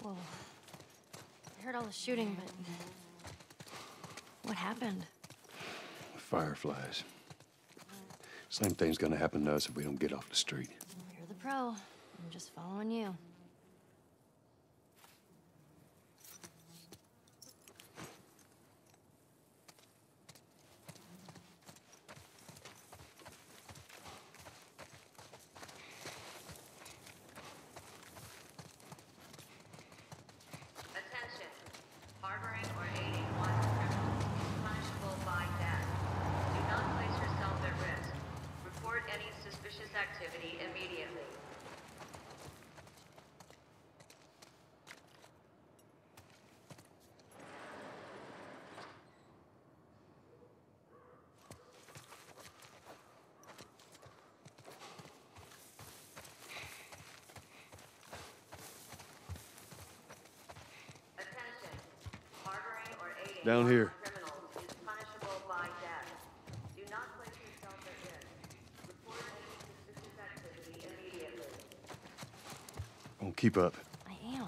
Whoa. I heard all the shooting, but... what happened? Fireflies. Same thing's gonna happen to us if we don't get off the street. You're the pro. I'm just following you. Attention. Harboring or aiding one criminal is punishable by death. Do not place yourself at risk. Report any suspicious activity immediately. Attention. Harboring or aiding Down one here. criminal is punishable by death. Do not place yourself at risk. Report any suspicious activity immediately. Won't keep up. I am.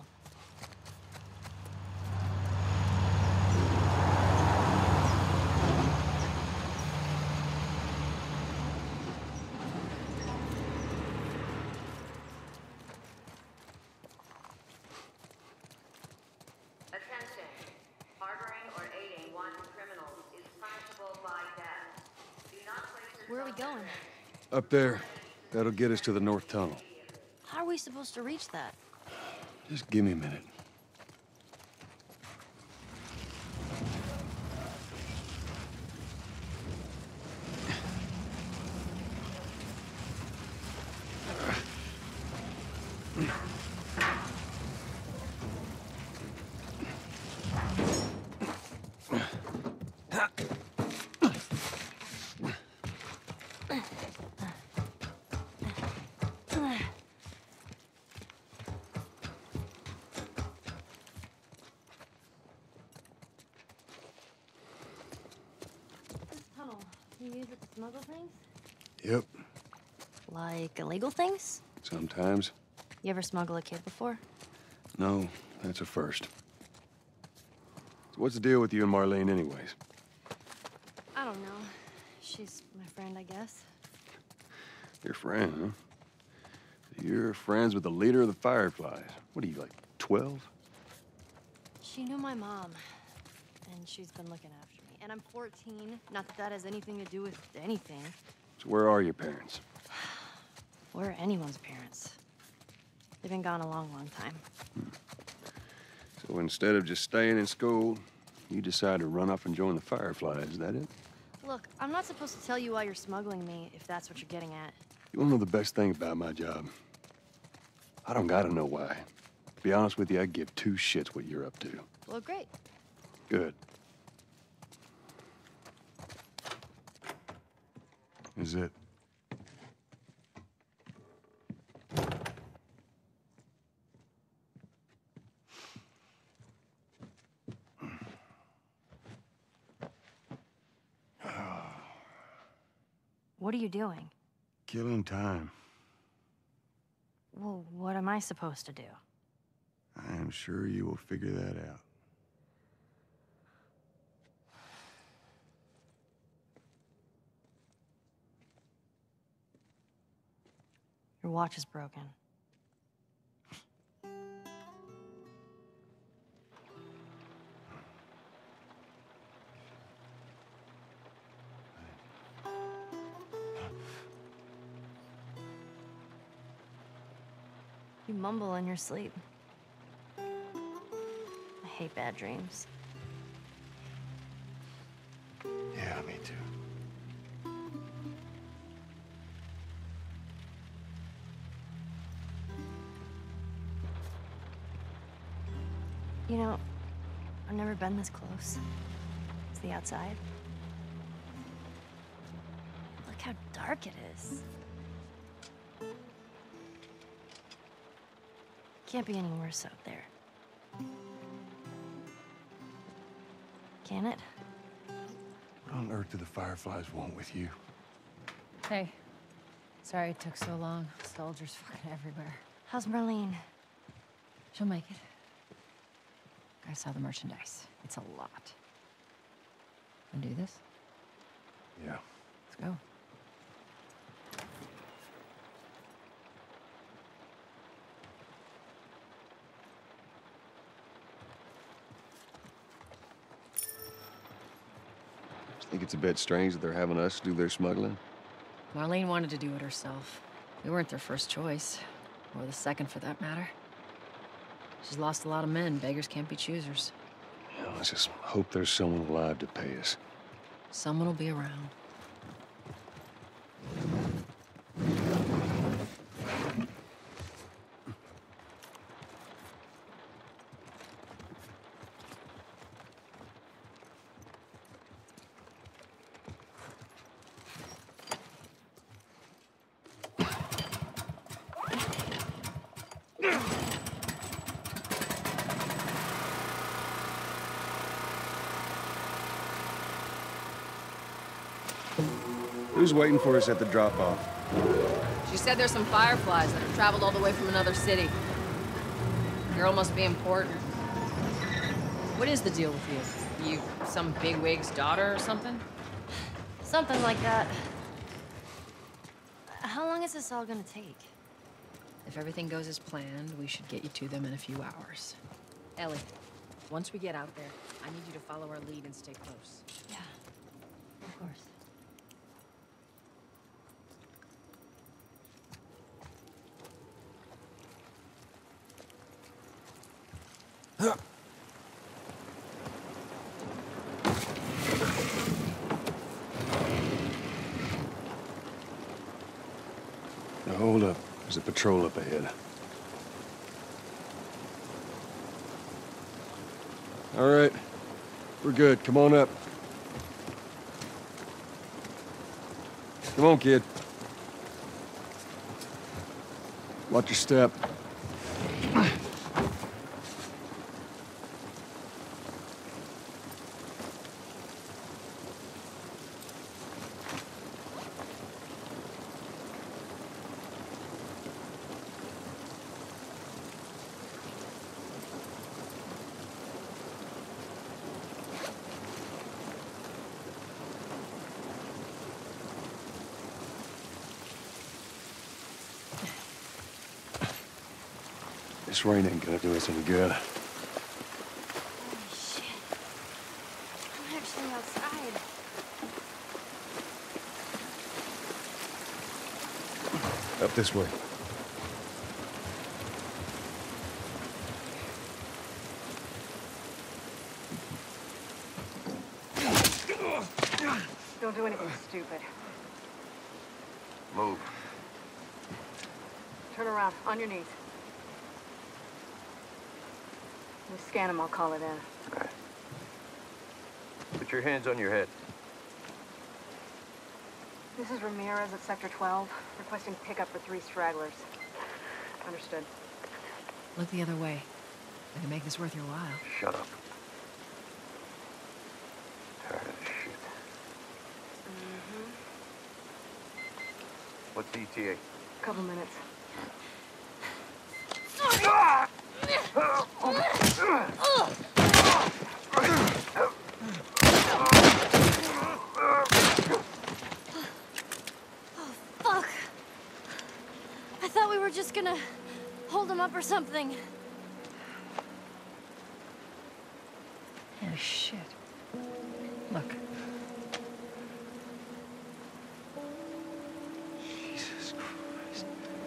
Attention. Harboring or aiding one criminal is punishable by death. Do not place yourself Where are we going? Up there. That'll get us to the north tunnel. How are we supposed to reach that? Just give me a minute. This tunnel. You use it to smuggle things? Yep. Like illegal things? Sometimes. You ever smuggle a kid before? No, that's a first. So what's the deal with you and Marlene anyways? I don't know. She's my friend, I guess. Your friend, huh? You're friends with the leader of the Fireflies. What are you, like, 12? She knew my mom, and she's been looking after me. And I'm 14. Not that that has anything to do with anything. So where are your parents? Or anyone's parents. They've been gone a long, long time. So instead of just staying in school, you decide to run off and join the Fireflies, is that it? Look, I'm not supposed to tell you why you're smuggling me, if that's what you're getting at. You wanna know the best thing about my job? I don't gotta know why. To be honest with you, I give two shits what you're up to. Well, great. Good. Is it? What are you doing? Killing time. Well, what am I supposed to do? I am sure you will figure that out. Your watch is broken. You mumble in your sleep. I hate bad dreams. Yeah, me too. You know, I've never been this close to the outside. Look how dark it is. Can't be any worse out there. Can it? What on earth do the Fireflies want with you? Hey. Sorry it took so long. Soldiers fucking everywhere. How's Marlene? She'll make it. I saw the merchandise. It's a lot. Wanna do this? Yeah. Let's go. Think it's a bit strange that they're having us do their smuggling? Marlene wanted to do it herself. We weren't their first choice. Or the second, for that matter. She's lost a lot of men. Beggars can't be choosers. You know, let's just hope there's someone alive to pay us. Someone will be around. Who's waiting for us at the drop-off? She said there's some fireflies that have traveled all the way from another city. Girl must be important. What is the deal with you? You some bigwig's daughter or something? Something like that. How long is this all gonna take? If everything goes as planned, we should get you to them in a few hours. Ellie, once we get out there, I need you to follow our lead and stay close. Yeah, of course. Now, hold up. There's a patrol up ahead. All right. We're good. Come on up. Come on, kid. Watch your step. This rain ain't gonna do us any good. Holy shit. I'm actually outside. Up this way. Don't do anything stupid. Move. Turn around, on your knees. We scan them, I'll call it in. Okay. Put your hands on your head. This is Ramirez at Sector 12, requesting pickup for 3 stragglers. Understood. Look the other way. I can make this worth your while. Shut up. Tired of this shit. What's the ETA? Couple minutes. Fuck! I thought we were just gonna hold him up or something. Holy shit. Look. Jesus Christ.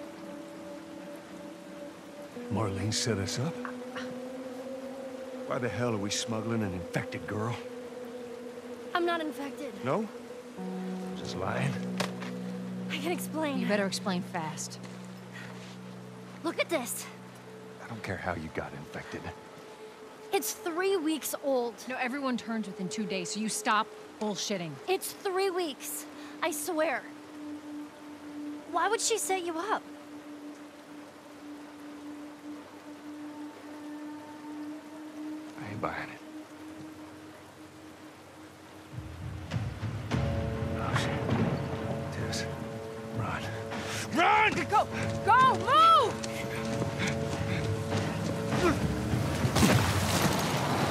Marlene set us up? Why the hell are we smuggling an infected girl? I'm not infected. No? Just lying? I can explain. You better explain fast. Look at this. I don't care how you got infected. It's 3 weeks old. No, everyone turns within 2 days, so you stop bullshitting. It's 3 weeks. I swear. Why would she set you up? I ain't buying it. Oh, shit. Tess. Run. Run! Go! Go! Move!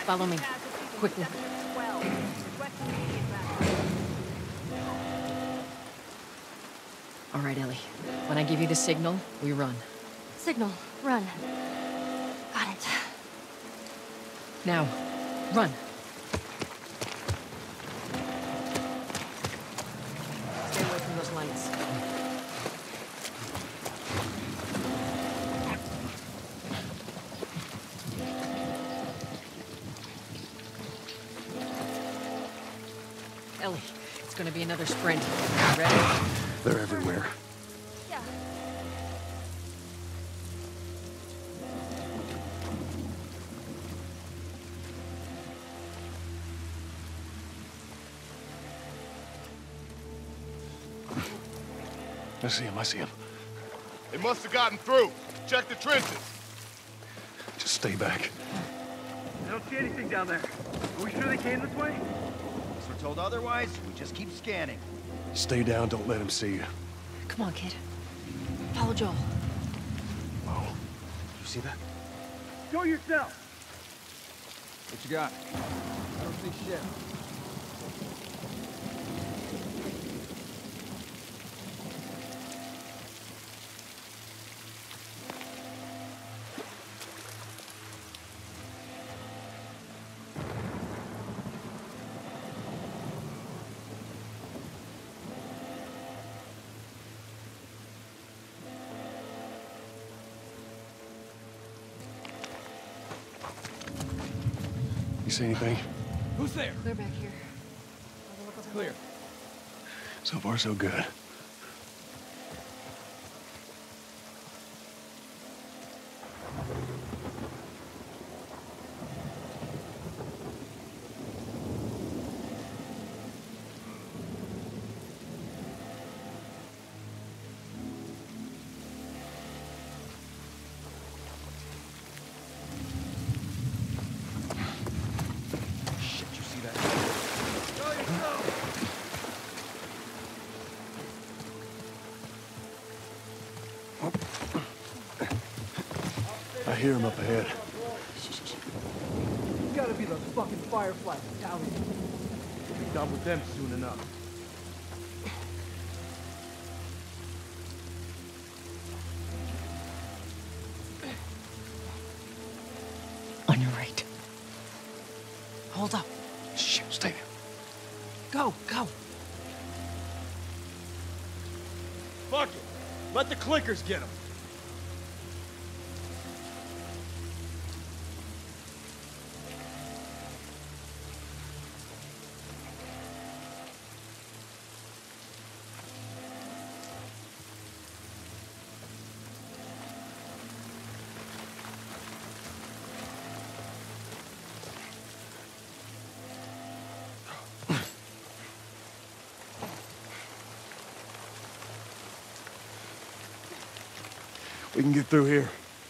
Follow me. Quickly. All right, Ellie. When I give you the signal, we run. Signal. Run. Got it. Now, run. Stay away from those lights. Ellie, it's gonna be another sprint. Ready? They're everywhere. Yeah. I see him, I see him. They must have gotten through. Check the trenches. Just stay back. I don't see anything down there. Are we sure they came this way? Unless we're told otherwise, we just keep scanning. Stay down, don't let him see you. Come on, kid. Follow Joel. Oh, you see that? Go yourself! What you got? I don't see shit. You see anything? Who's there? Clear back here. Clear. So far, so good. Shit, you see that? Go yourself! I hear him up ahead. It's gotta be those fucking fireflies down here. We'll be done with them soon enough. On your right. Hold up. Shit, stay there. Go, go. Fuck it! Let the clickers get them! We can get through here.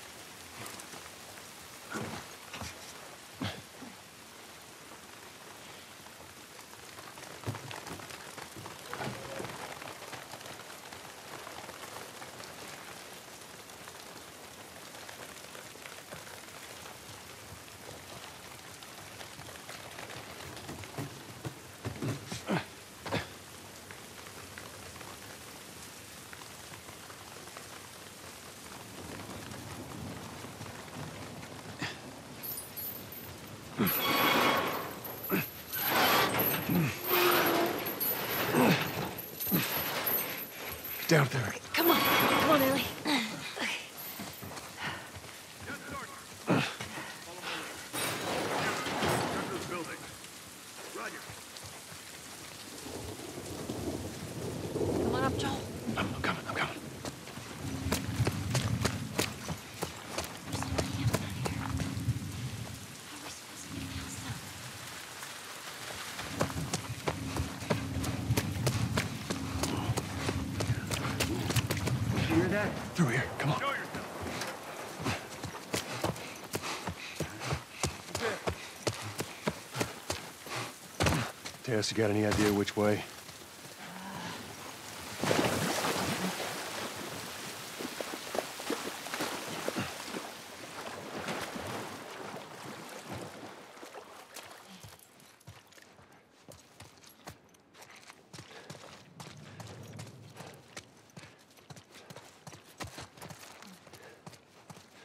Down there. Come on. Come on, Ellie. Come on up, Joel. I'm coming, I'm coming. There's so many of them out here. How are we supposed to get past them? You hear that? Through here, come on. Show yourself! Tess, you got any idea which way?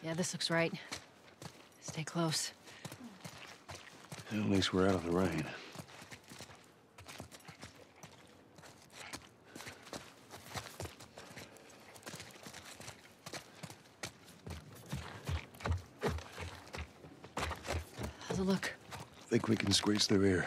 Yeah, this looks right. Stay close. At least we're out of the rain. How's it look? Think we can squeeze through here.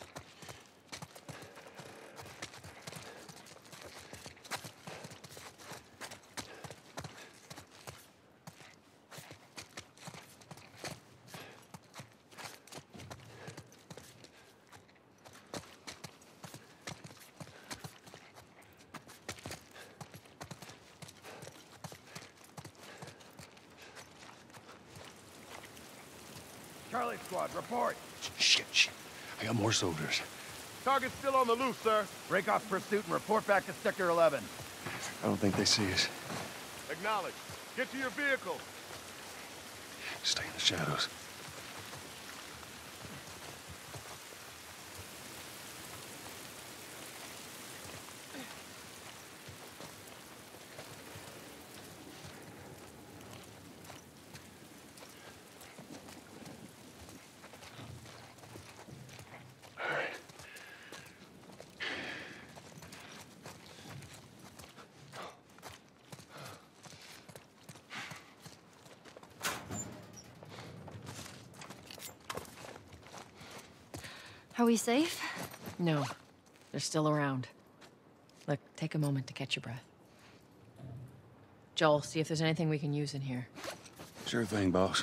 Charlie Squad, report. Shit. I got more soldiers. Target's still on the loose, sir. Break off pursuit and report back to Sector 11. I don't think they see us. Acknowledge. Get to your vehicle. Stay in the shadows. Are we safe? No, they're still around. Look, take a moment to catch your breath. Joel, see if there's anything we can use in here. Sure thing, boss.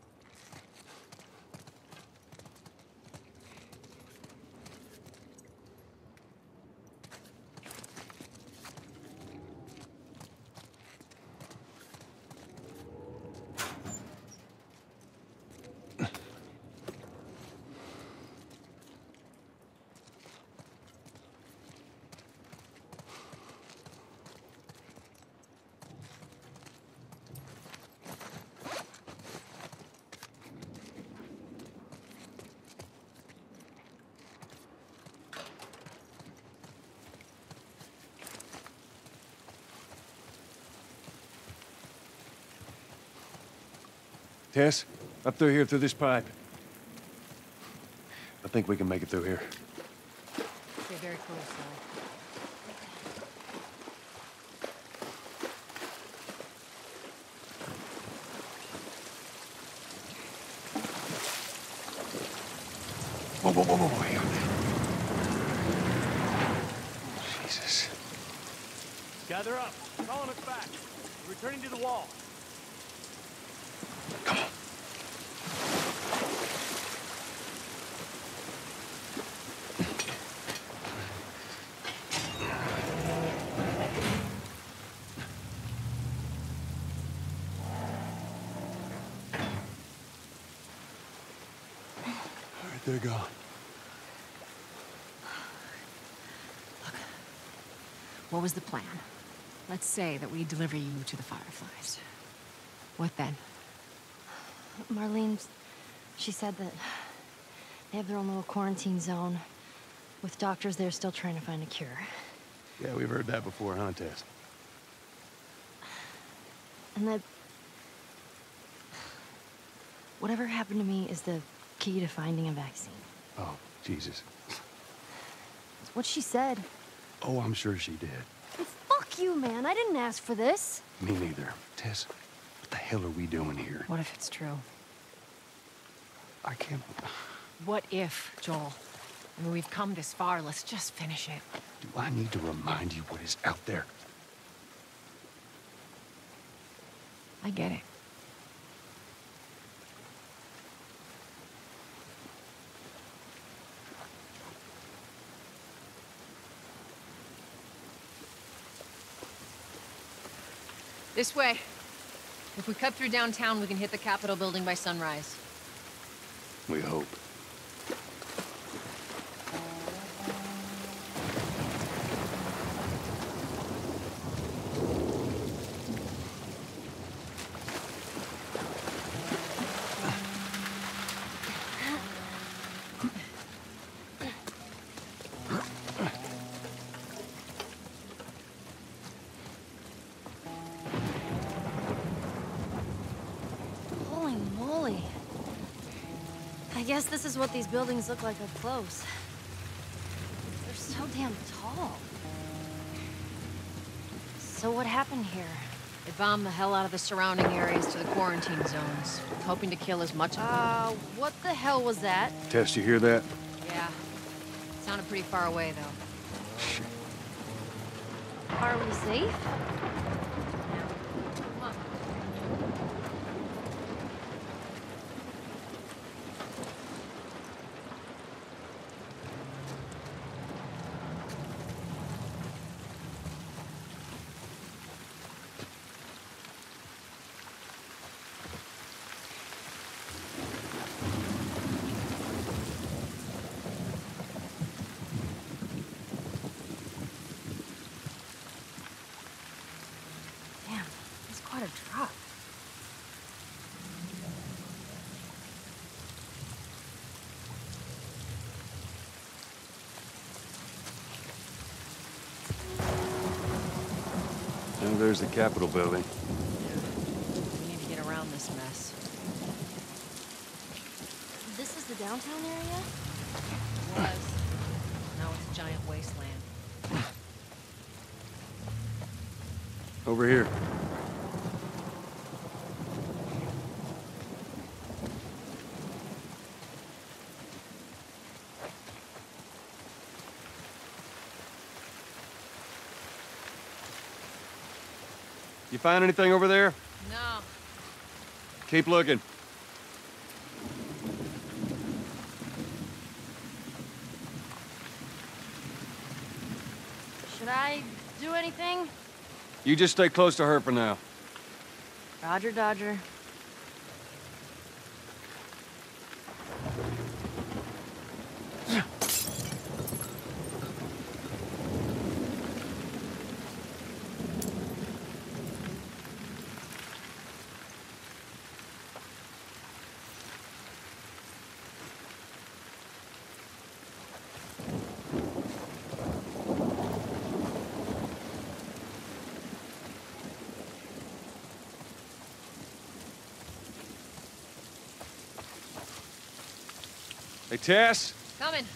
Tess, up through here through this pipe. I think we can make it through here. Stay very close, Ellie. Whoa, hang on. Jesus. Gather up. Calling us back. We're returning to the wall. Come on. All right, they're gone. What was the plan? Let's say that we deliver you to the Fireflies. What then? Marlene, she said that they have their own little quarantine zone with doctors there still trying to find a cure. Yeah, we've heard that before, huh, Tess? And that whatever happened to me is the key to finding a vaccine. Oh, Jesus. That's what she said. Oh, I'm sure she did. Well, fuck you, man. I didn't ask for this. Me neither. Tess, what the hell are we doing here? What if it's true? I can't... What if, Joel? I mean, we've come this far. Let's just finish it. Do I need to remind you what is out there? I get it. This way. If we cut through downtown, we can hit the Capitol building by sunrise. We hope. guess this is what these buildings look like up close. They're so damn tall. So what happened here? They bombed the hell out of the surrounding areas to the quarantine zones, hoping to kill as much of What the hell was that? Tess, you hear that? Yeah. Sounded pretty far away, though. Shit. Are we safe? Come on. Damn, that's quite a drop. And there's the Capitol building. We need to get around this mess. This is the downtown area? Was. Now it's a giant wasteland. Over here. You find anything over there? No. Keep looking. Should I do anything? You just stay close to her for now. Roger, Dodger. Hey, Tess? Coming.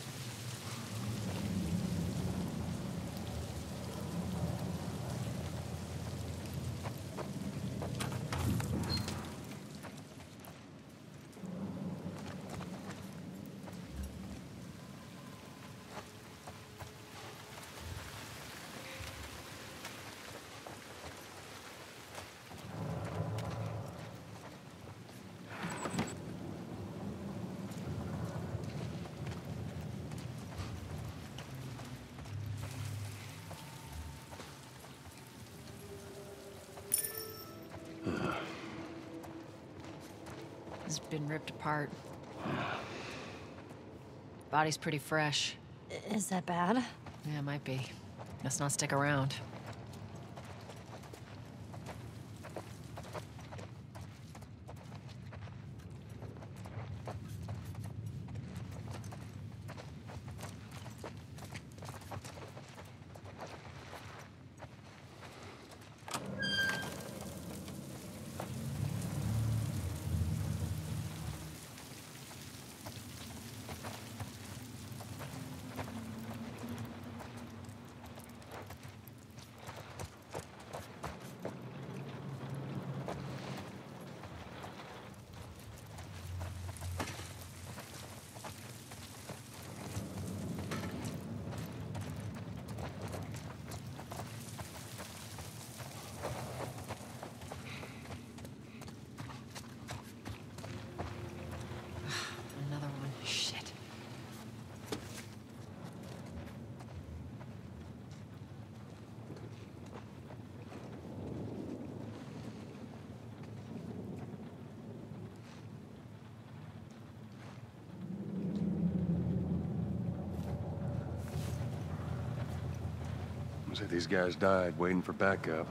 It's been ripped apart. Body's pretty fresh. Is that bad? Yeah, it might be. Let's not stick around. Another one. Shit. Looks like these guys died waiting for backup.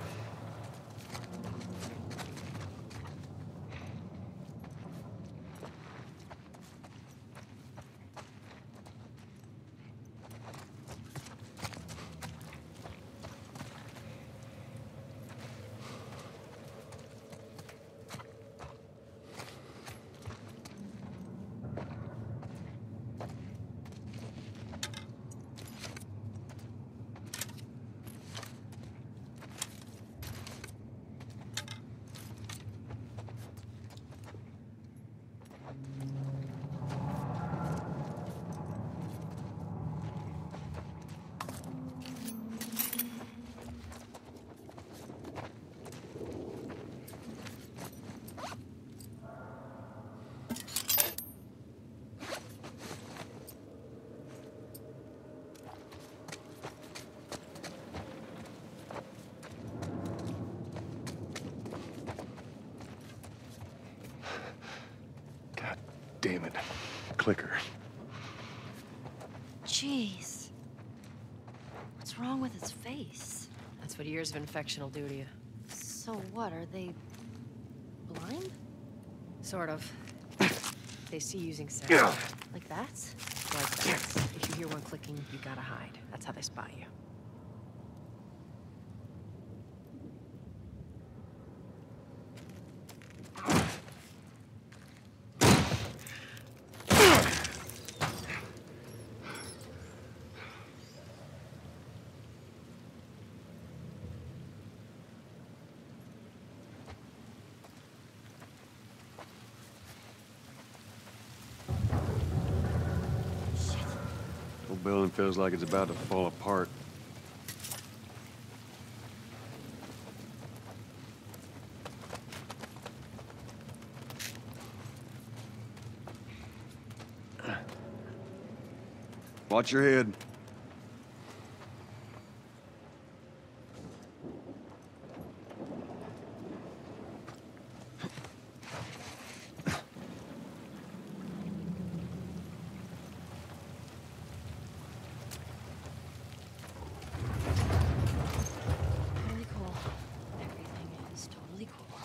damn it. Clicker. Jeez. What's wrong with his face? That's what years of infection will do to you. So what, are they blind? Sort of. They see using sound. Yeah. Like that? Like that. If you hear one clicking, you gotta hide. That's how they spot you. Whole building feels like it's about to fall apart. Watch your head. Totally cool. Everything is totally cool.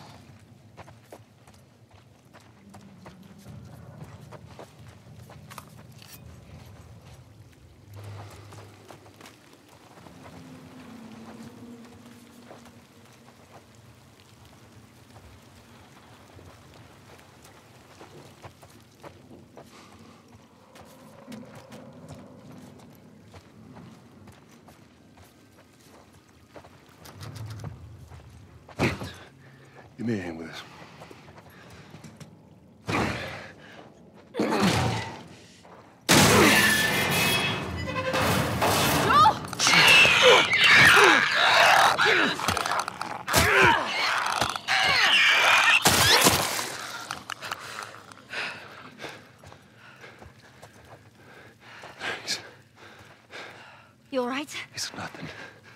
Give me a hand with this. Thanks. You all right? It's nothing.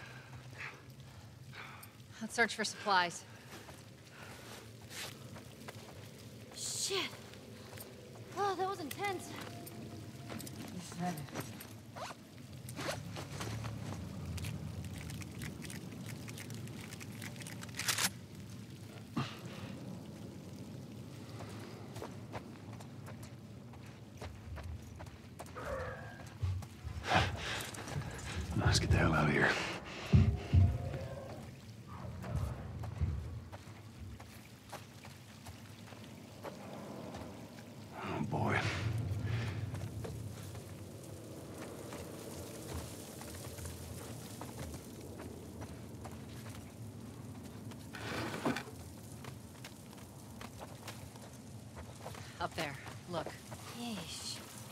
Let's search for supplies. Shit. Oh, that was intense. Let's get the hell out of here. Oh, boy. Up there. Look. Yeesh.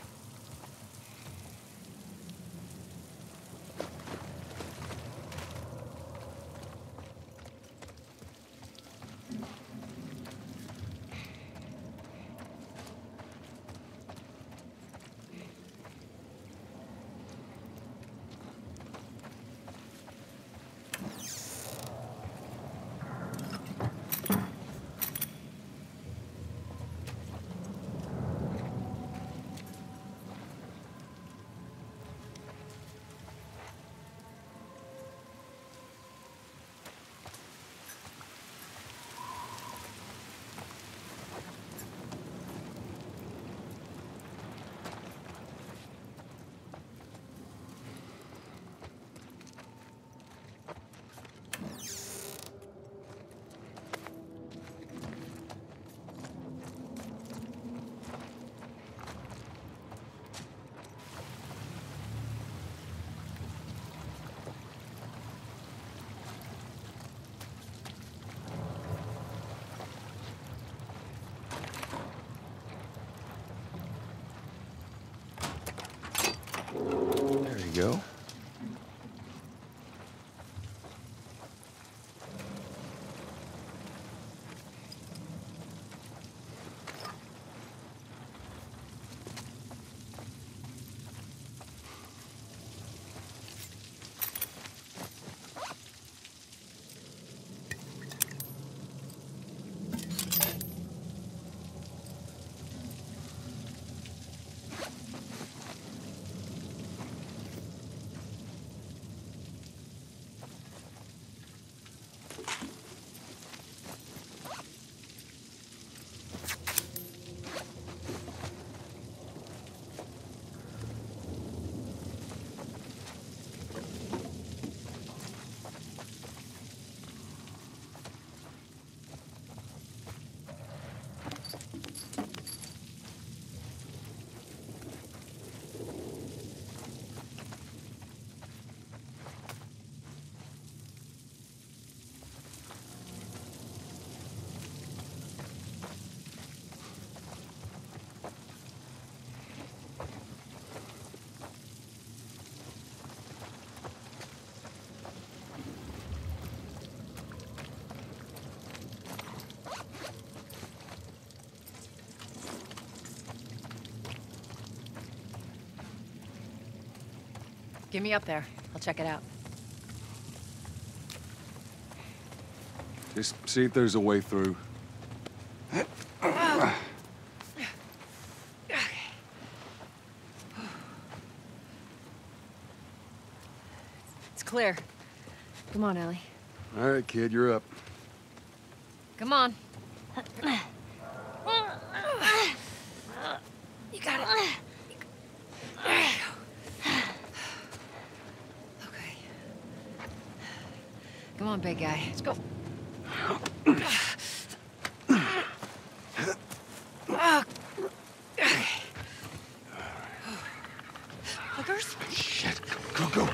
There you go. Get me up there. I'll check it out. Just see if there's a way through. It's clear. Come on, Ellie. All right, kid, you're up. Come on. You got it. There you go. Okay. Come on, big guy. Let's go. Clickers? Shit, go.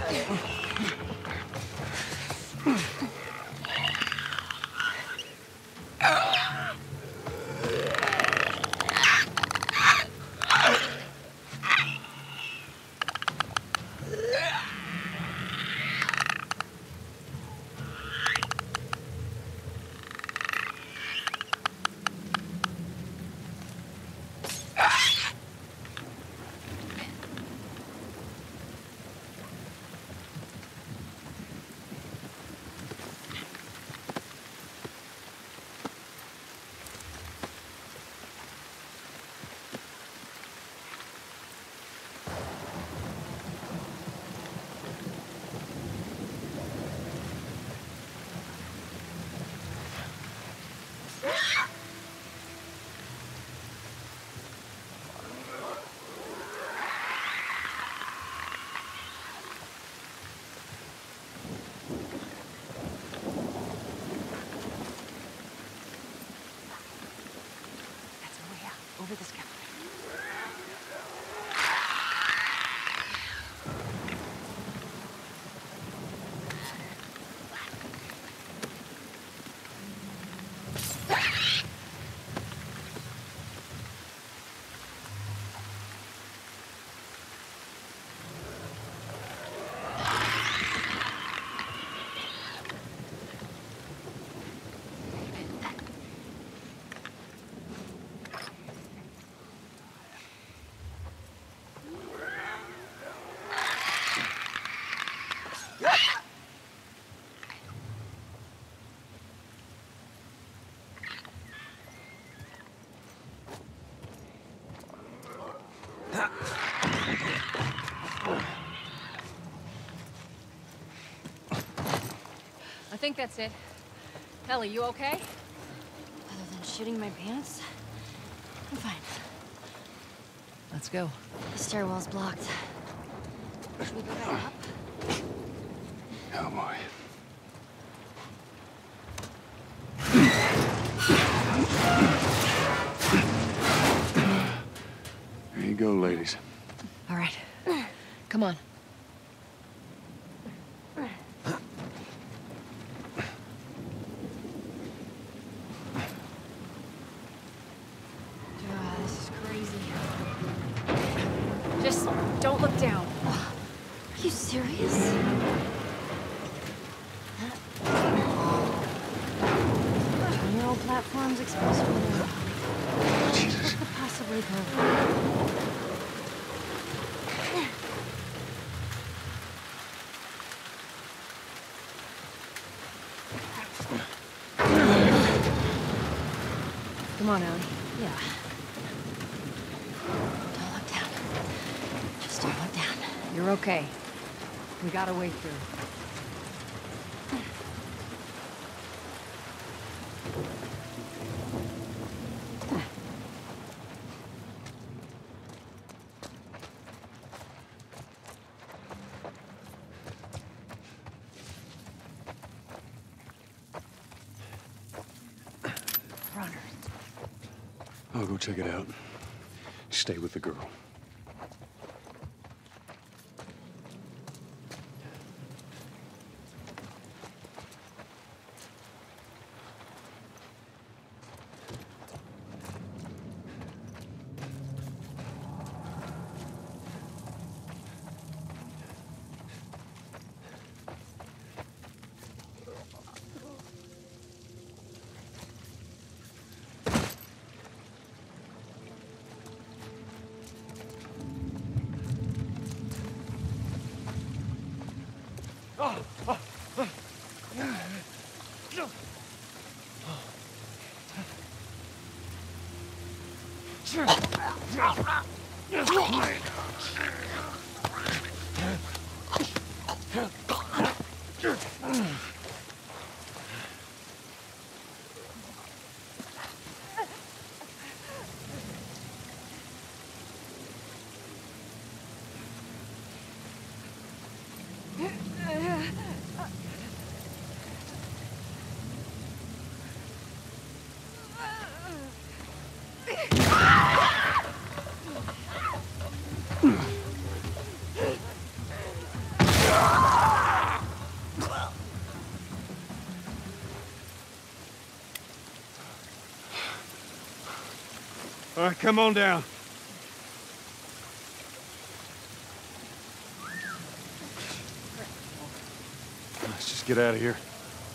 Over this counter. I think that's it. Ellie, you okay? Other than shitting my pants, I'm fine. Let's go. The stairwell's blocked. Should we go back up? Oh, boy. There you go, ladies. All right. Come on. This is crazy. Just don't look down. Are you serious? 20-year-old platforms exposed to the Jesus. What could possibly go wrong? Come on, Ellie. Yeah. Don't look down. Just don't look down. You're okay. We got a way through. Runners. I'll go check it out. Stay with the girl. All right, come on down. Let's just get out of here.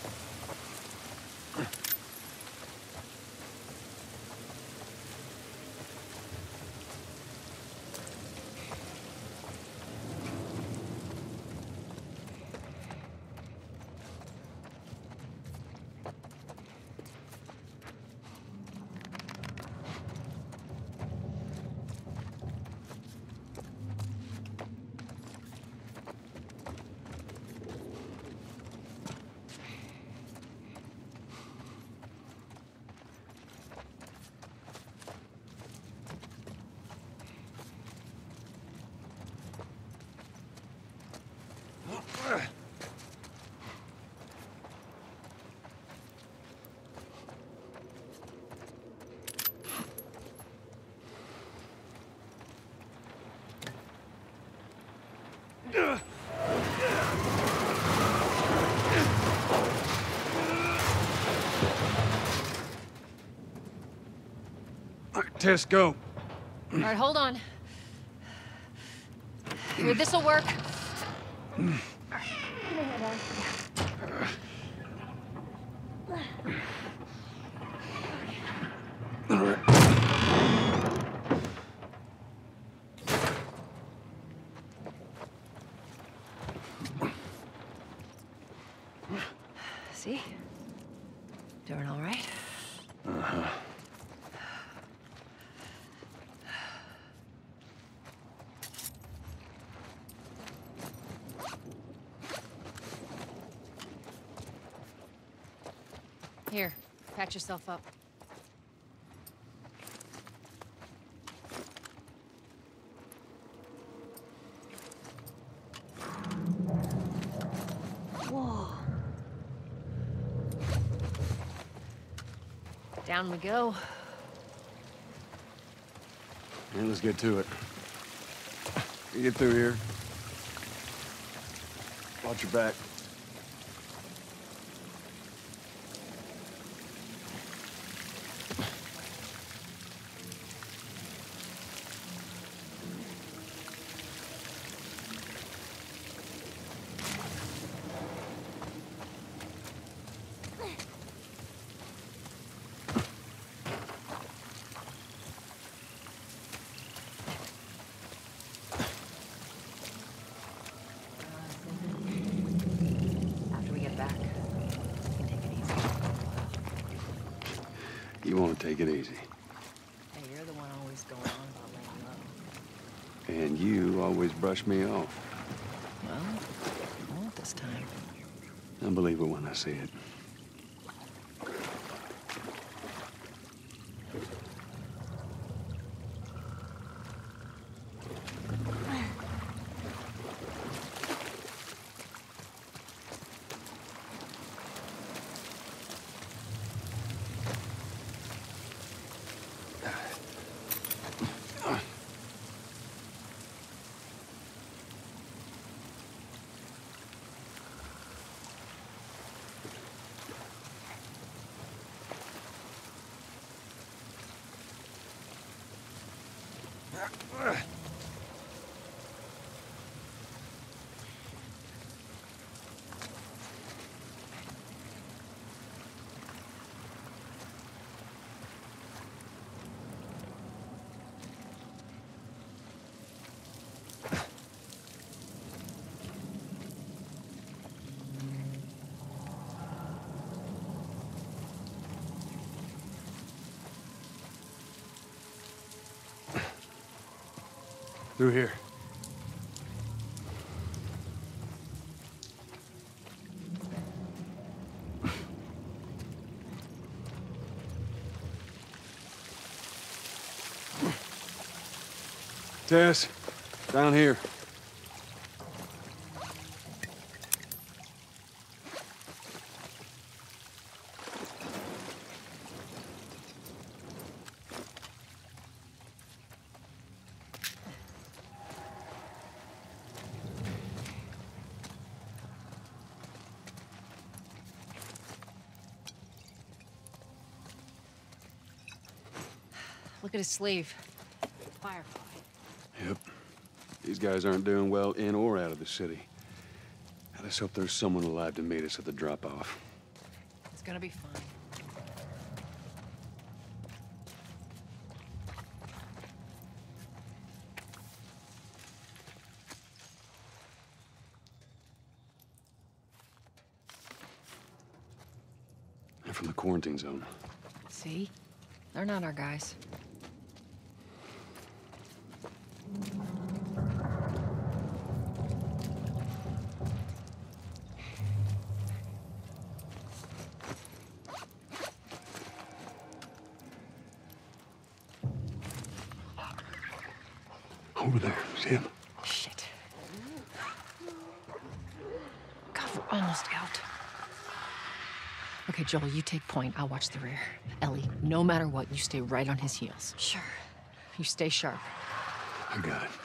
Tess, go. All right, hold on. Here, this'll work. See? Doing all right? Uh-huh. Here, patch yourself up. Whoa. Down we go. Yeah, let's get to it. You get through here. Watch your back. After we get back, we can take it easy. You want to take it easy. Hey, you're the one always going on about laying low. And you always brush me off. Well, I won't this time. I believe it when I see it. Through here. Tess, down here. Look at his sleeve. Firefly. Yep. These guys aren't doing well in or out of the city. I just hope there's someone alive to meet us at the drop-off. It's gonna be fine. They're from the quarantine zone. See? They're not our guys. Over there. See him? Shit. God, we're almost out. Okay, Joel, you take point. I'll watch the rear. Ellie, no matter what, you stay right on his heels. Sure. You stay sharp. I got it.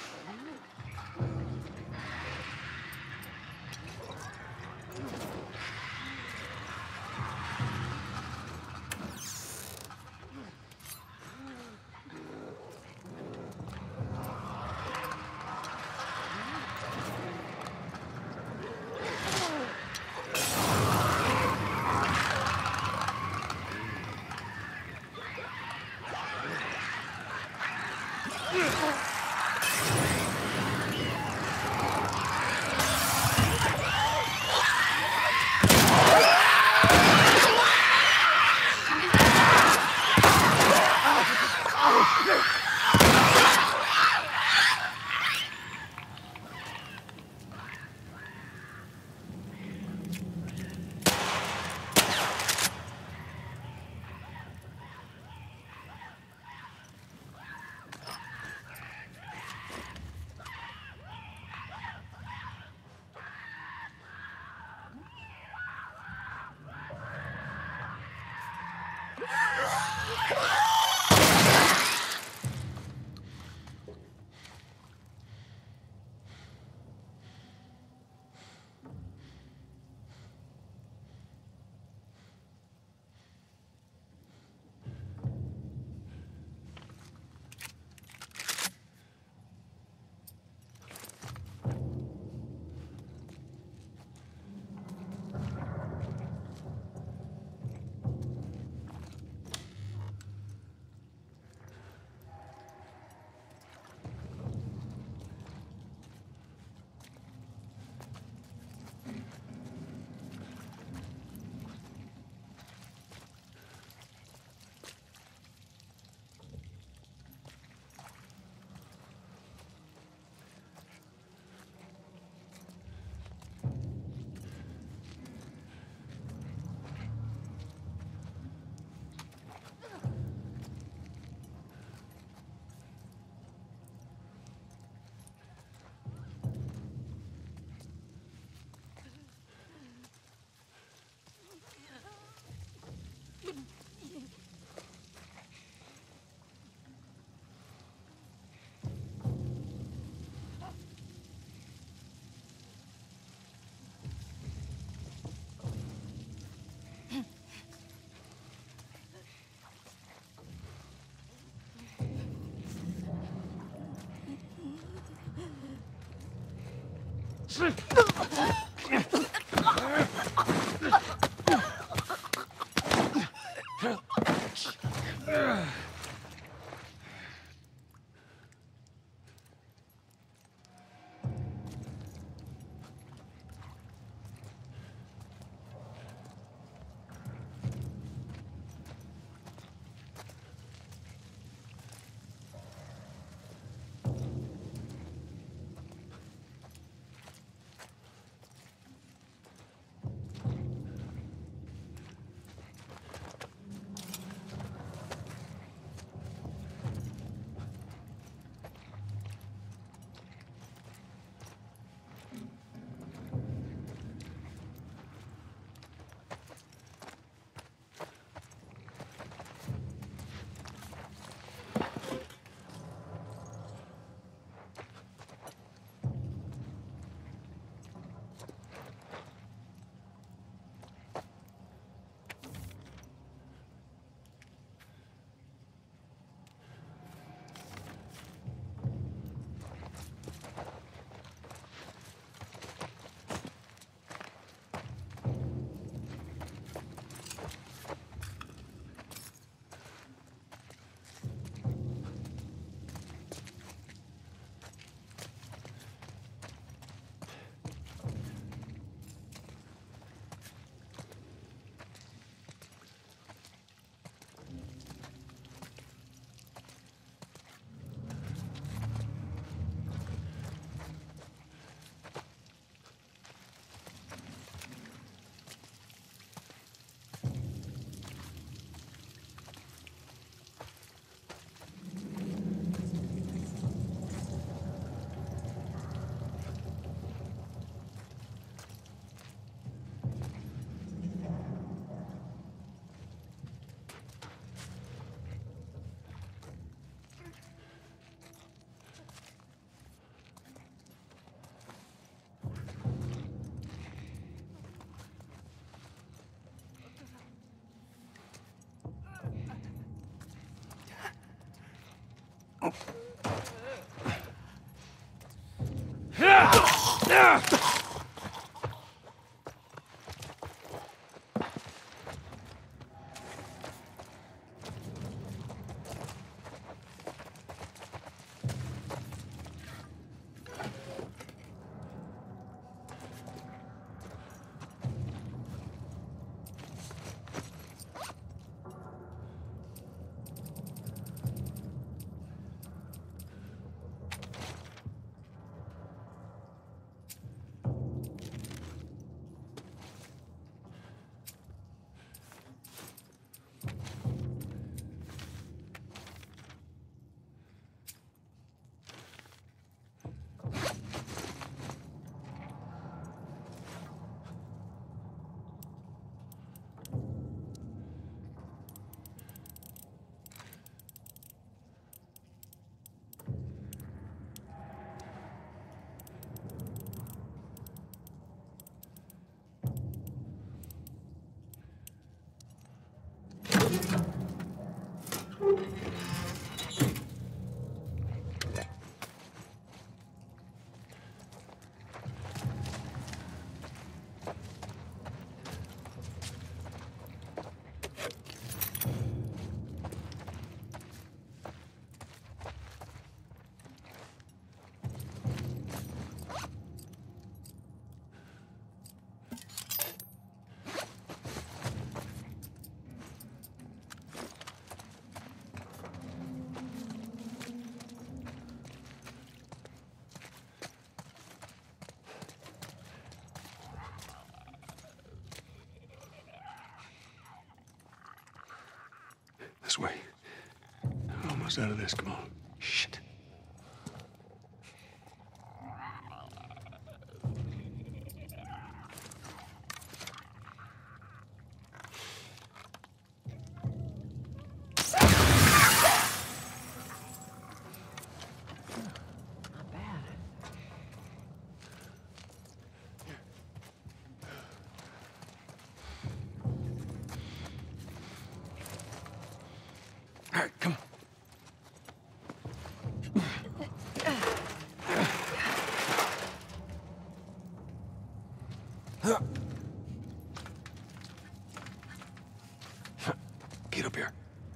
This way. Almost out of this. Come on. Shit. All right, come on. Get up here.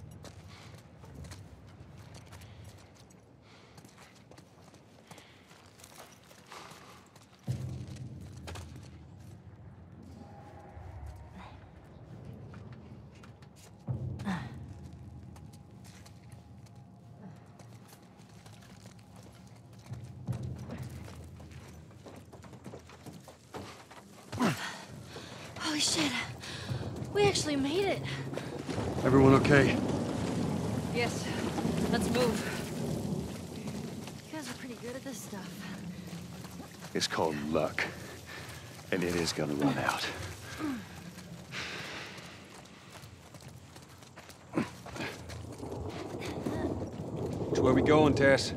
Holy shit. We actually made it. Everyone okay? Yes. Let's move. You guys are pretty good at this stuff. It's called luck. And it is gonna run out. So where we going, Tess?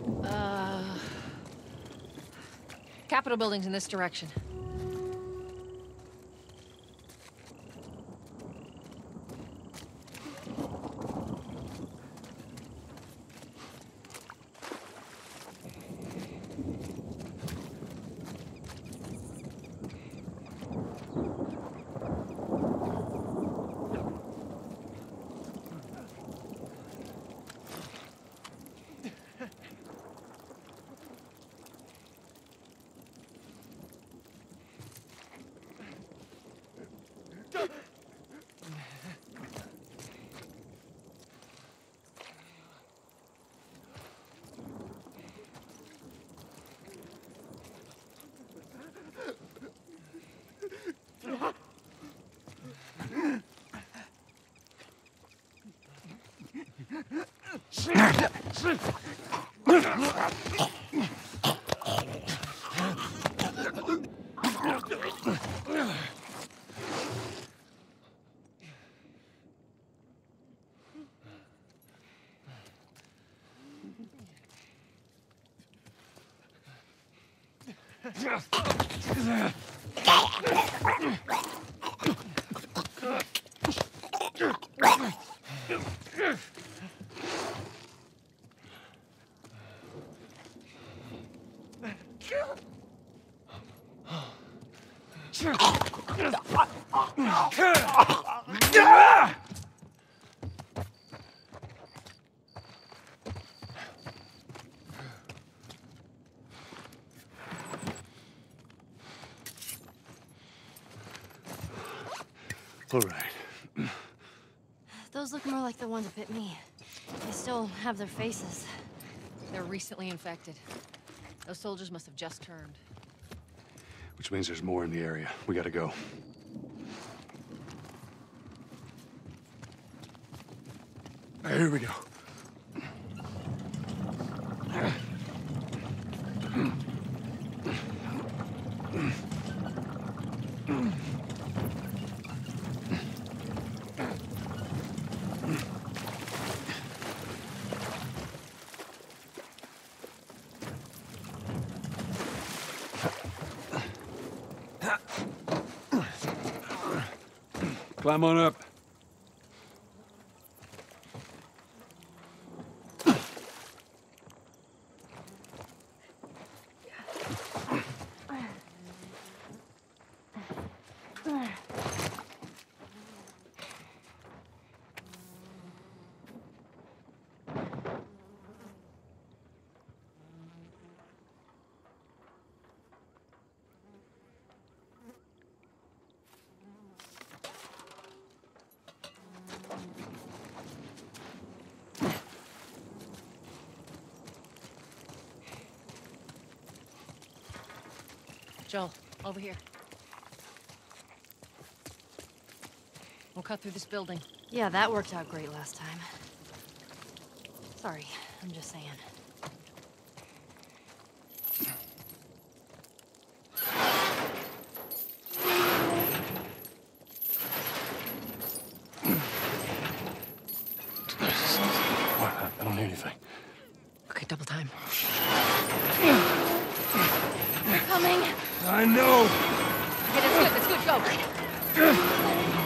Capitol building's in this direction. All right. Those look more like the ones that bit me. They still have their faces. They're recently infected. Those soldiers must have just turned. Which means there's more in the area. We gotta go. Here we go. Climb on up. Joel, over here. We'll cut through this building. Yeah, that worked out great last time. Sorry, I'm just saying. What? I don't hear anything. Okay, double time. Coming! I know! Okay, that's good, go!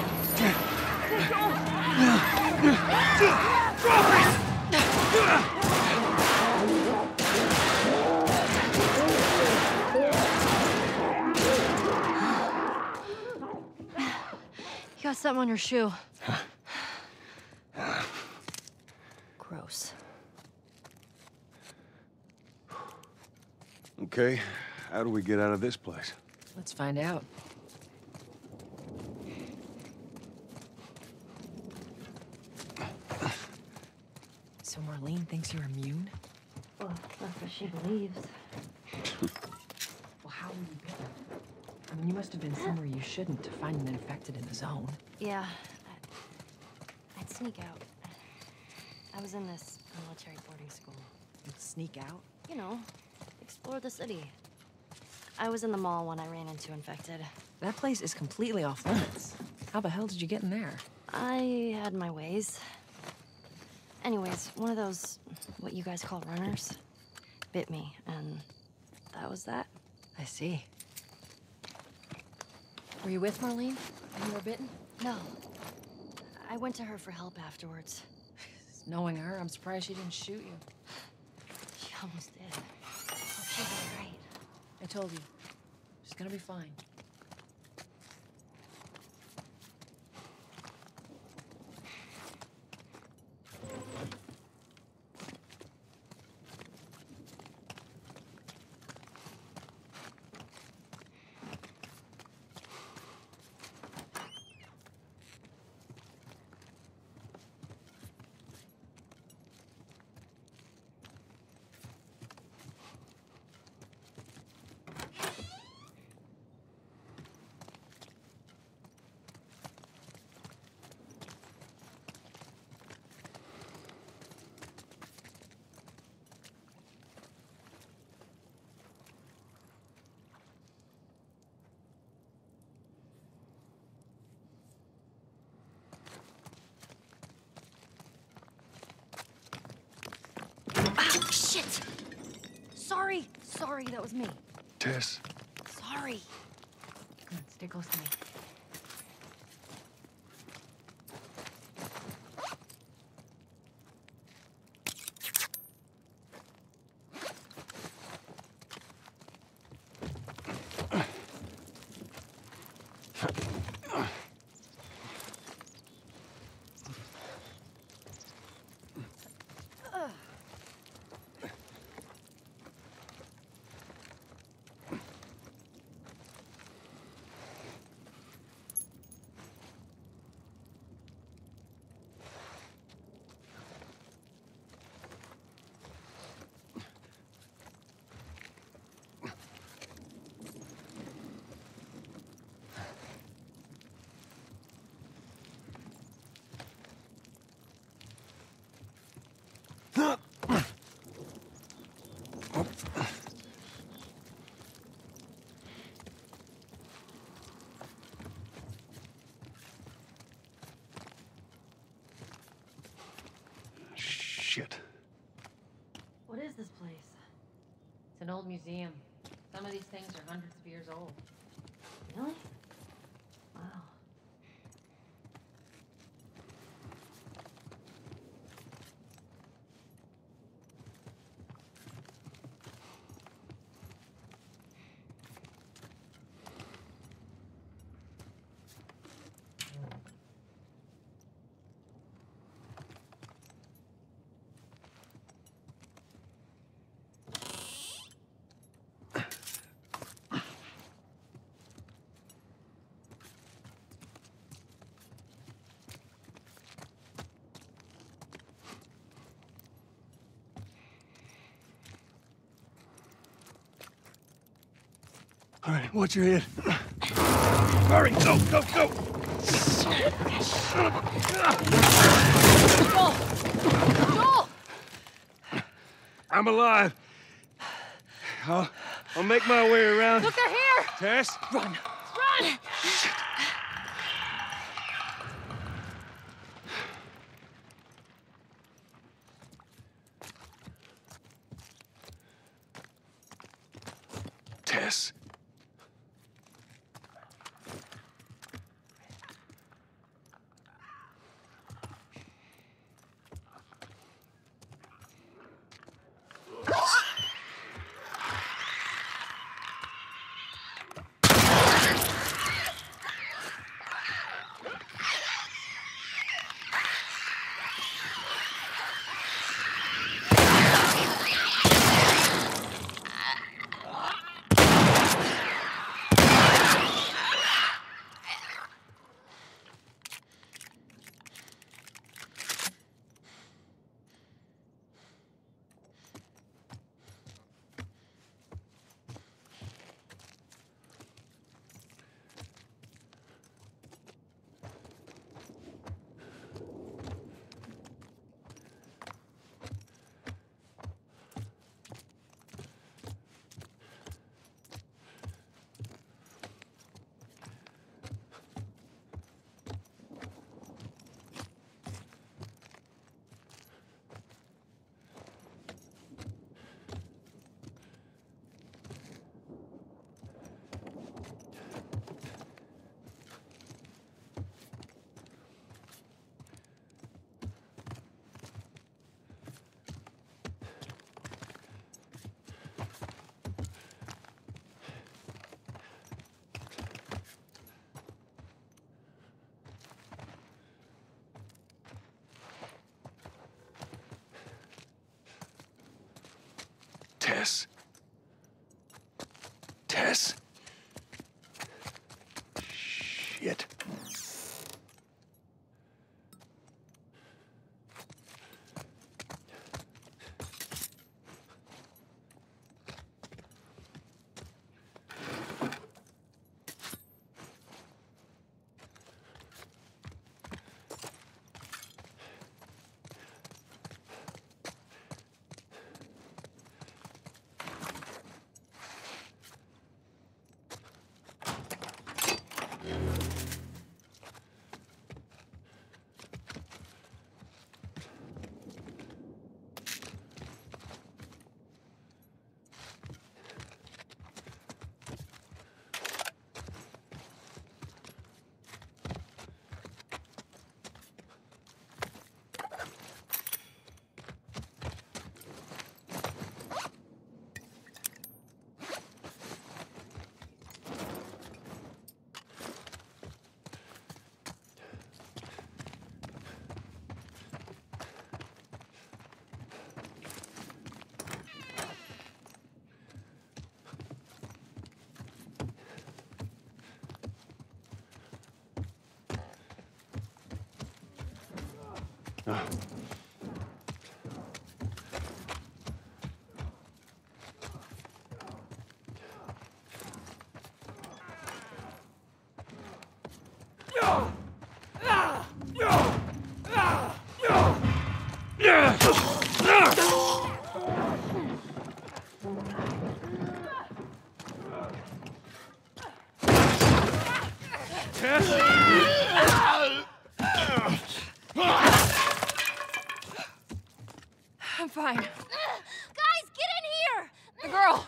You got something on your shoe. Gross. Okay, how do we get out of this place? Let's find out. So Marlene thinks you're immune? Well, that's what she believes. Well, how were you bitten? I mean, you must have been somewhere you shouldn't to find them infected in the zone. Yeah, I'd sneak out. I was in this military boarding school. You'd sneak out? You know, explore the city. I was in the mall when I ran into infected. That place is completely off limits. How the hell did you get in there? I had my ways. Anyways, one of those, what you guys call runners, bit me, and that was that. I see. Were you with Marlene when you were bitten? No. I went to her for help afterwards. Knowing her, I'm surprised she didn't shoot you. She almost did. But she's all right. I told you. She's gonna be fine. Shit! Sorry. Sorry, that was me. Tess. Sorry. Come on, stay close to me. shit. What is this place? It's an old museum. Some of these things are hundreds of years old. Really? Wow. All right, watch your head. Hurry, go, go, go! Joel! I'm alive. I'll make my way around. Look, they're here! Tess? Run! Run! Tess? Tess? Tess? Shit. I'm fine. Guys, get in here! The girl!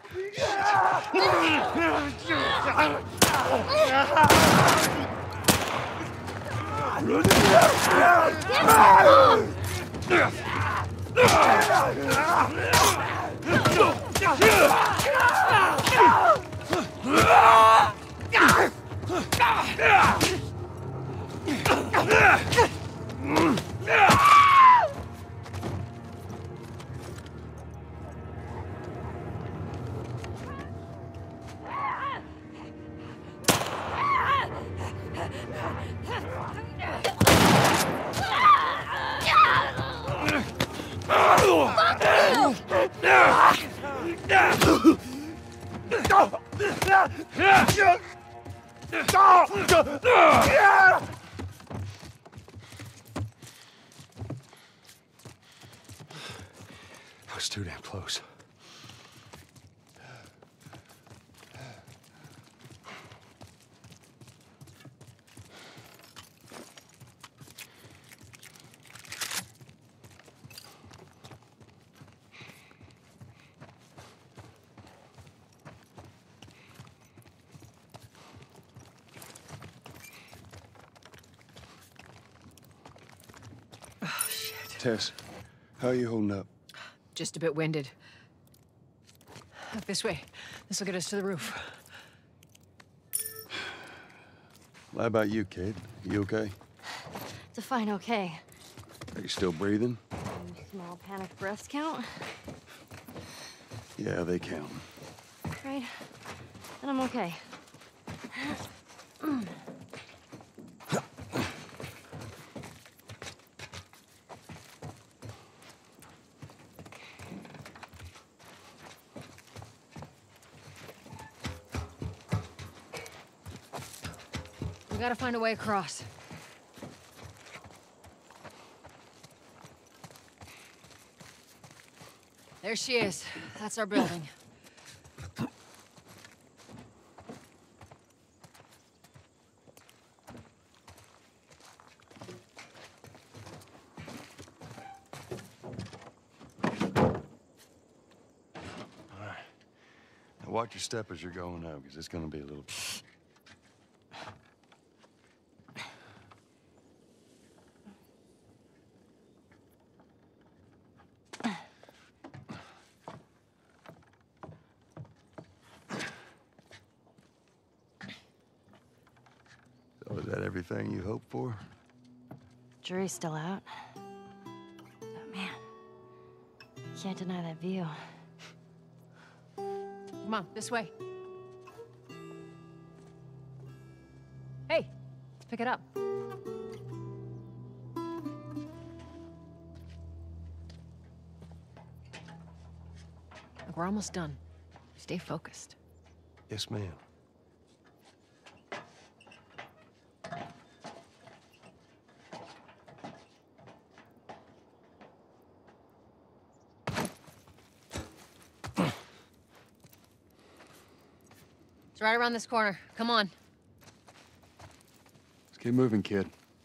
I was too damn close. Tess, how are you holding up? Just a bit winded. Look this way. This will get us to the roof. How about you, kid? You okay? Define okay. Are you still breathing? Small panic breaths count? Yeah, they count. Right. Then I'm okay. We gotta find a way across. There she is. That's our building. Now watch your step as you're going up, because it's gonna be a little... So is that everything you hoped for? Jury's still out. But man, can't deny that view. Come on, this way. Hey, let's pick it up. Look, we're almost done. Stay focused. Yes, ma'am. It's right around this corner. Come on. Let's keep moving, kid.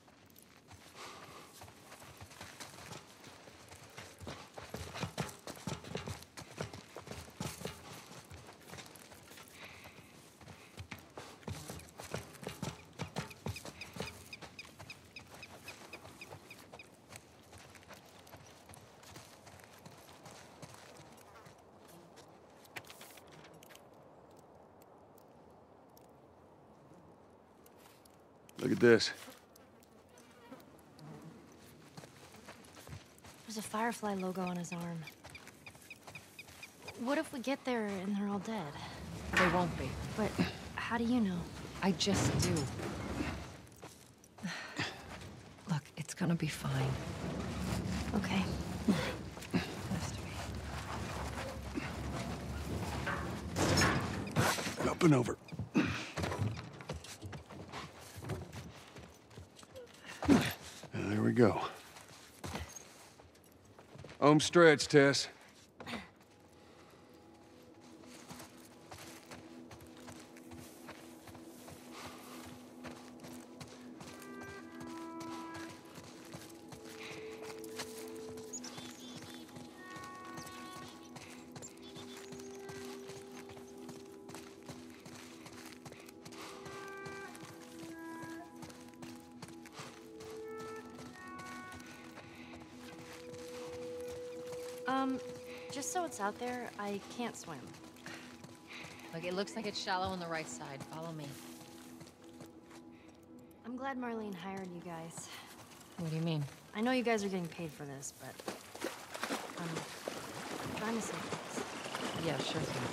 Look at this. There's a Firefly logo on his arm. What if we get there and they're all dead? They won't be. But how do you know? I just do. Look, it's gonna be fine. Okay. Has to be. Up and over. There we go. Home stretch, Tess. Just so it's out there, I can't swim. Look, it looks like it's shallow on the right side. Follow me. I'm glad Marlene hired you guys. What do you mean? I know you guys are getting paid for this, but I'm trying to save this. Yeah, sure thing.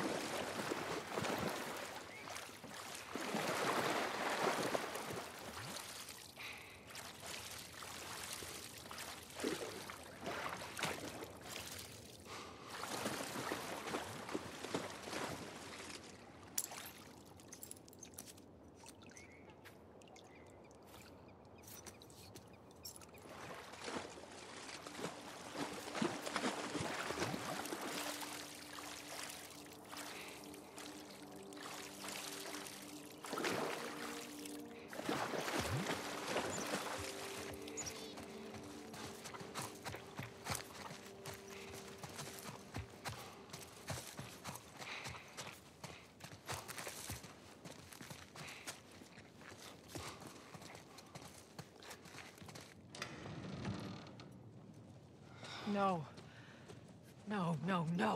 No. No, no, no.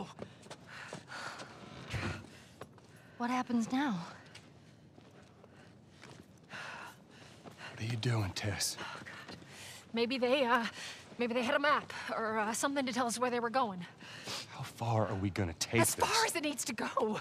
What happens now? What are you doing, Tess? Oh, God. Maybe they had a map, or something to tell us where they were going. How far are we gonna take As this? far as it needs to go.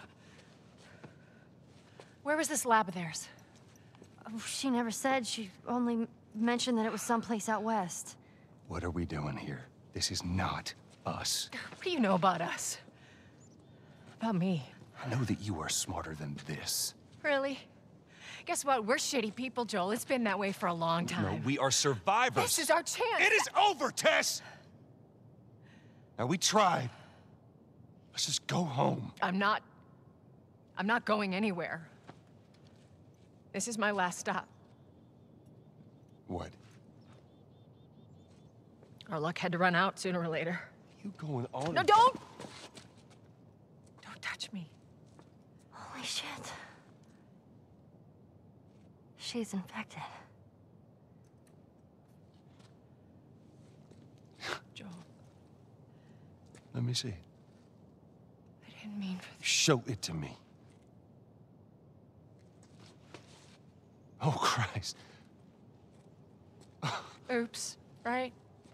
Where was this lab of theirs? Oh, she never said. She only mentioned that it was someplace out west. What are we doing here? This is not us. What do you know about us? About me? I know that you are smarter than this. Really? Guess what? We're shitty people, Joel. It's been that way for a long time. No, we are survivors. This is our chance. It is over, Tess! Now, we tried. Let's just go home. I'm not going anywhere. This is my last stop. What? Our luck had to run out sooner or later. You going on? No, don't! Don't touch me. Holy shit. She's infected. Joel, Let me see. I didn't mean for this. Show it to me. Oh, Christ. Oops, right?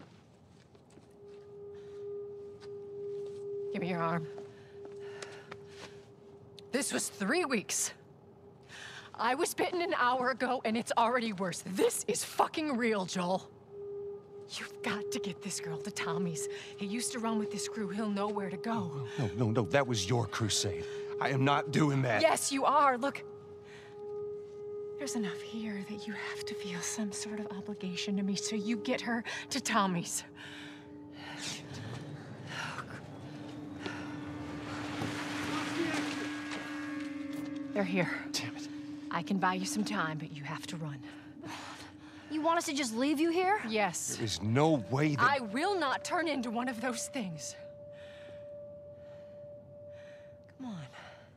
Give me your arm. This was 3 weeks. I was bitten an hour ago, and it's already worse. This is fucking real, Joel. You've got to get this girl to Tommy's. He used to run with this crew. He'll know where to go. No. That was your crusade. I am not doing that. Yes, you are. Look. There's enough here that you have to feel some sort of obligation to me, so you get her to Tommy's. They're here. Damn it. I can buy you some time, but you have to run. You want us to just leave you here? Yes. There is no way that... I will not turn into one of those things. Come on.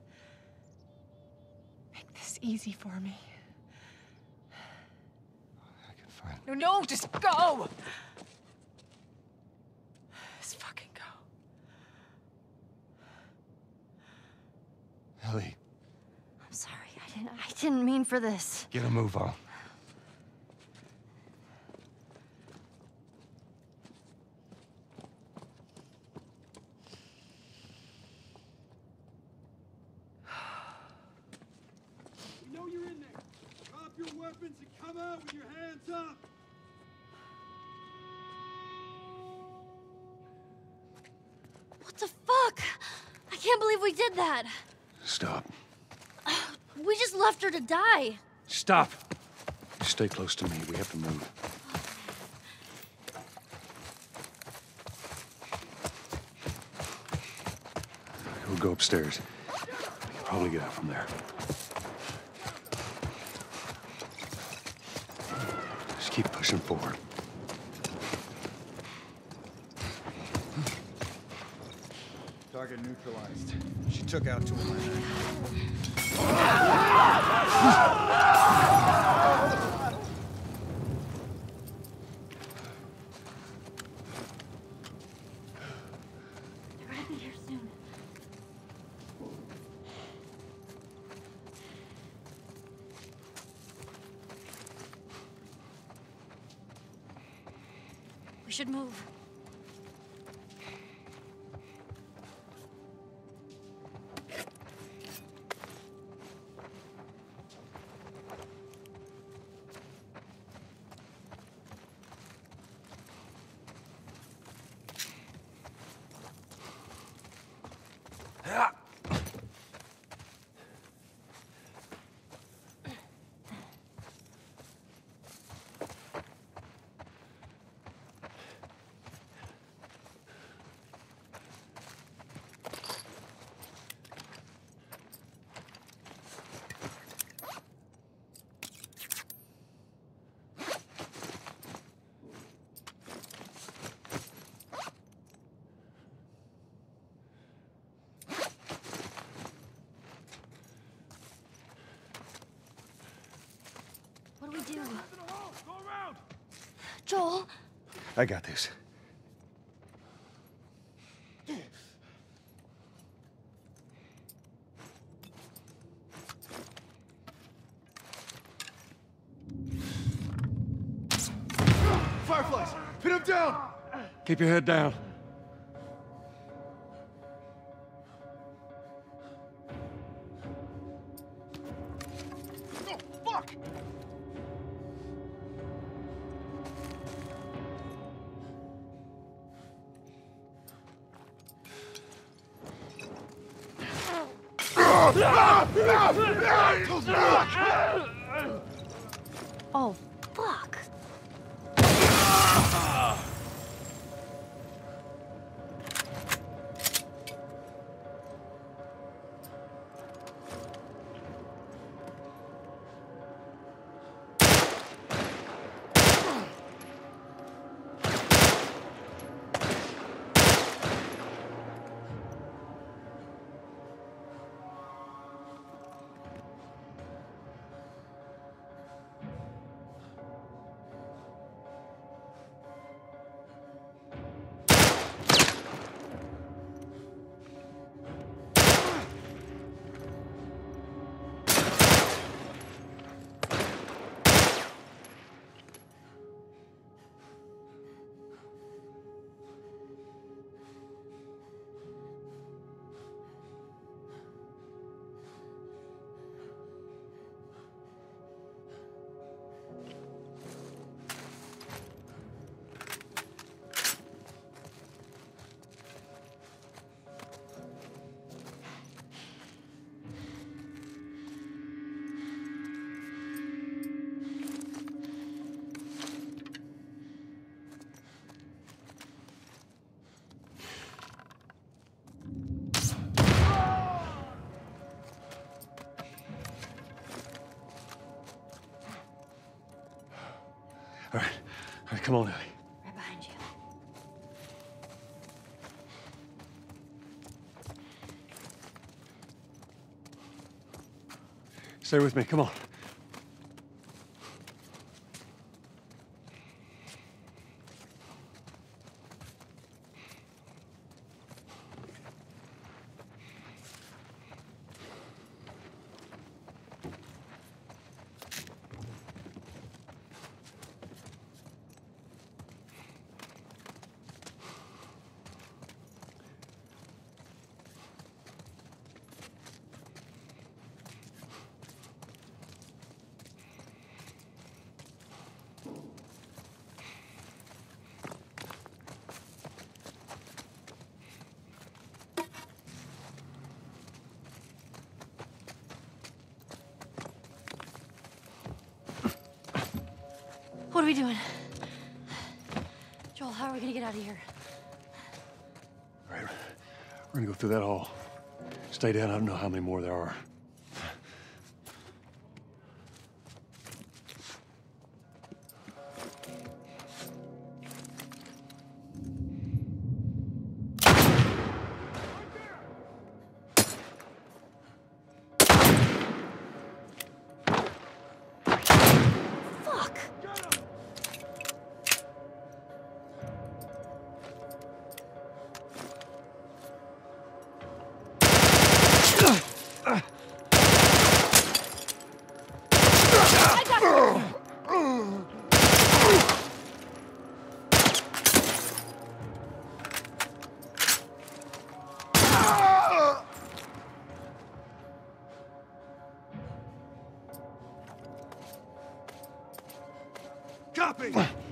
Make this easy for me. I can find... No, just go! Just fucking go. Ellie, I'm sorry. I didn't mean for this. get a move on. We know you're in there. Drop your weapons and come out with your hands up. What the fuck? I can't believe we did that. Stop. We just left her to die. Stop. You stay close to me. We have to move. We'll go upstairs. We can probably get out from there. Just keep pushing forward. Target neutralized. She took out 2 of my men. should move. What do we do? Go around! Joel! I got this. Fireflies! Pin him down! Keep your head down. Oh, fuck! Oh, fuck. All right, come on, Ellie. Right behind you. Stay with me, come on. What are we doing? Joel, how are we gonna get out of here? All right, we're gonna go through that hall. Stay down, I don't know how many more there are. Copy!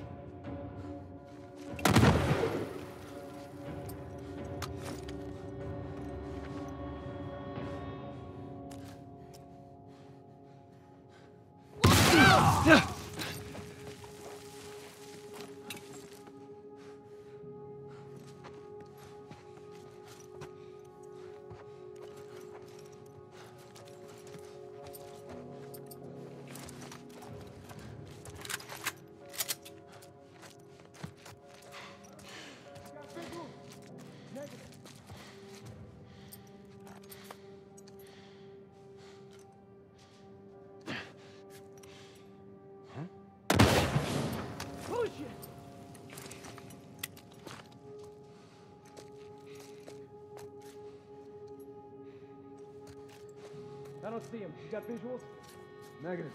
I don't see him. You got visuals? Negative.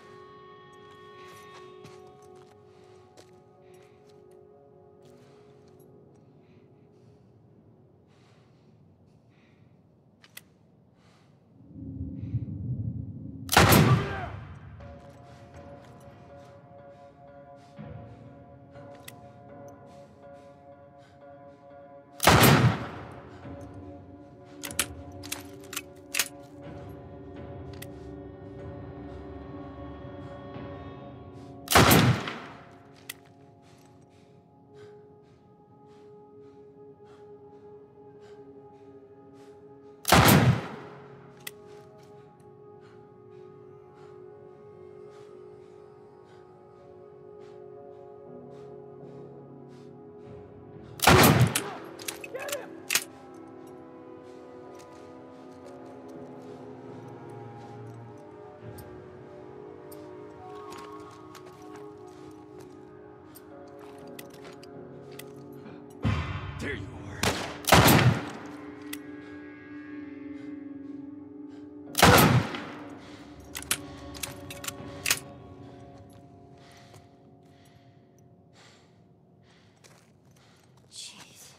There you are. Jeez.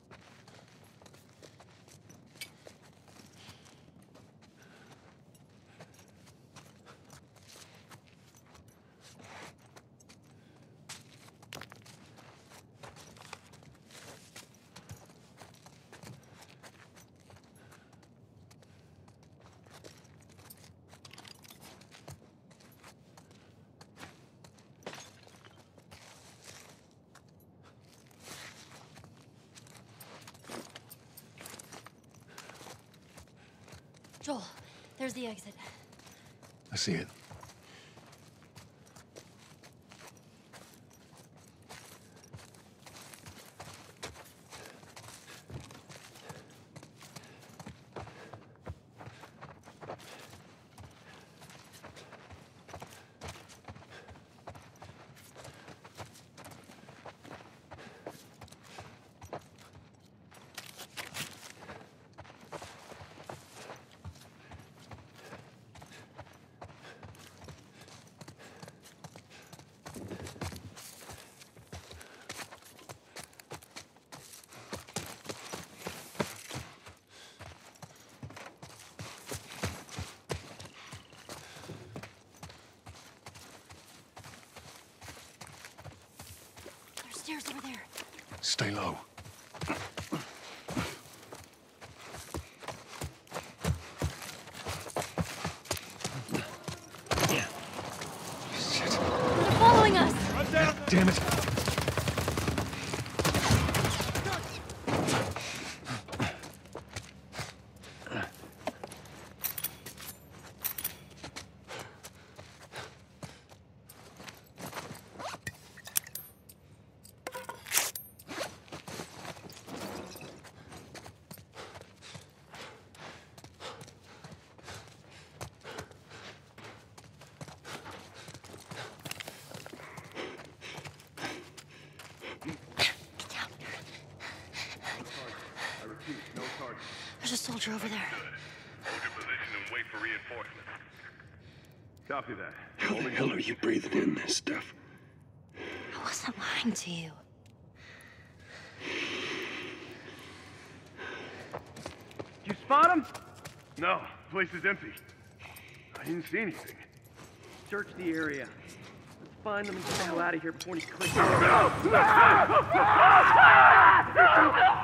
Joel, there's the exit. I see it. There's stairs over there. Stay low. Shit. They're following us. God damn it. There's a soldier over there. Hold your position and wait for reinforcements. Copy that. How the hell are you breathing in this stuff? I wasn't lying to you. You spot him? No, place is empty. I didn't see anything. Search the area. Let's find them and get the hell out of here before he clicks.